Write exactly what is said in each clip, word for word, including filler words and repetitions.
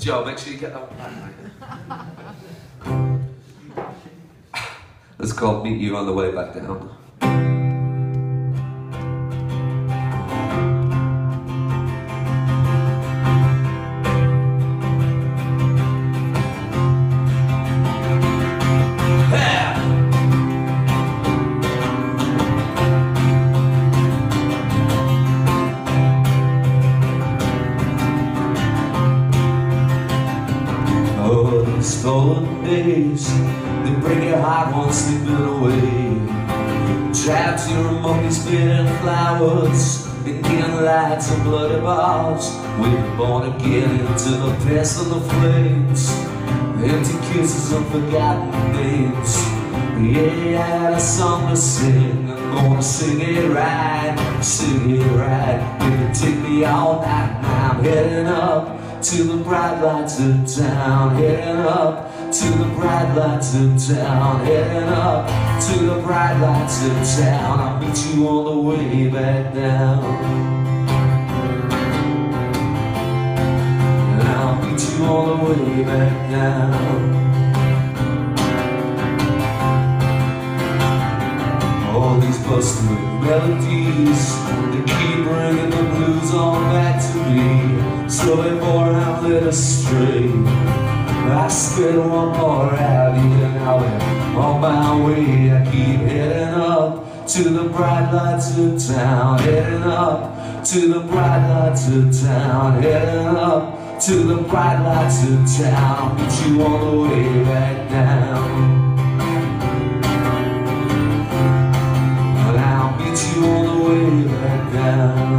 Joe, make sure you get that one back, mate. It's called Meet You on the Way Back Down. Stolen days, they break your heart one sleeping away. Trapped to your monkey spitting flowers and neon lights and bloody bars. We were born again into the past and the flames, empty kisses and forgotten names. Yeah, I had a song to sing, I'm gonna sing it right, sing it right. You can take me all night now, I'm heading up to the bright lights of town, heading up to the bright lights of town, heading up to the bright lights of town. I'll meet you on the way back down. And I'll meet you on the way back down. All these busted melodies, they keep bringing the blues on back to me. Slowly more I'm led astray. I spit one more out here now, and on my way I keep heading up to the bright lights of town, heading up to the bright lights of town, heading up to the bright lights of town. I'll meet you on the way back down. And I'll meet you on the way back down.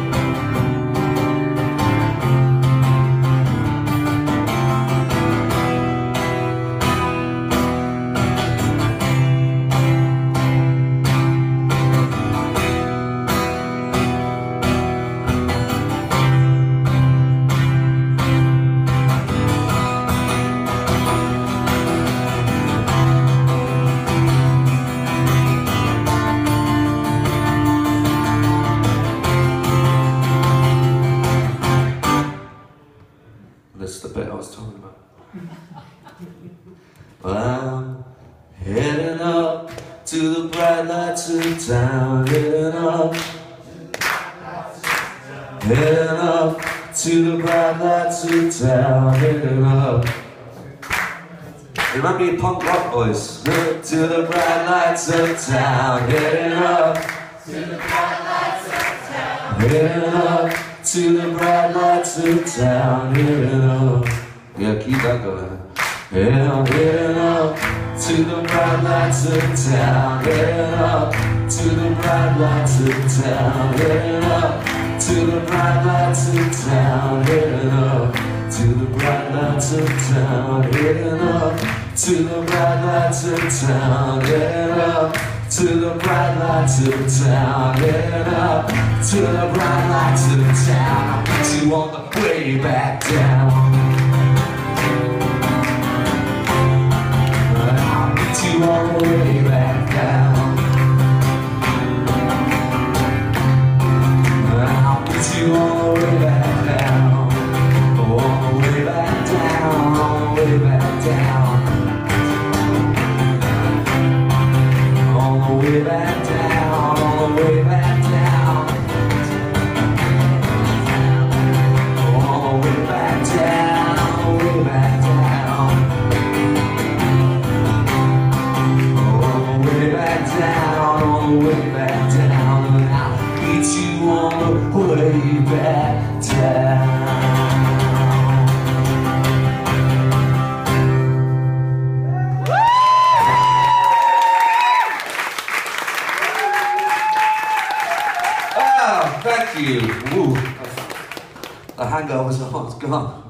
That's the bit I was talking about. Well, I'm heading up to the bright lights of town, heading up, heading up to the bright lights of town, heading up. It might be punk rock, boys. To the bright lights of town, heading up to the bright lights of town, heading up to the bright lights of town, heading up. Yeah, keep that going. Yeah, I'm heading up to the bright lights of town, heading up to the bright lights of town, heading up to the bright lights of town, heading up to the bright lights of town, heading up to the bright lights of town, heading up to the bright lights of town, heading up to the bright lights of town. I'll meet you on the way back down. I'll meet you on the way back down. I'll meet you on the way back down. Oh, on the way back down, on the way back down. On the way back down, on the way back down. On the way back down, on the way back down. On the way back down, on the way back down. And I'll meet you on the way back down. Thank you. Woo. The hangover's oh, it's gone.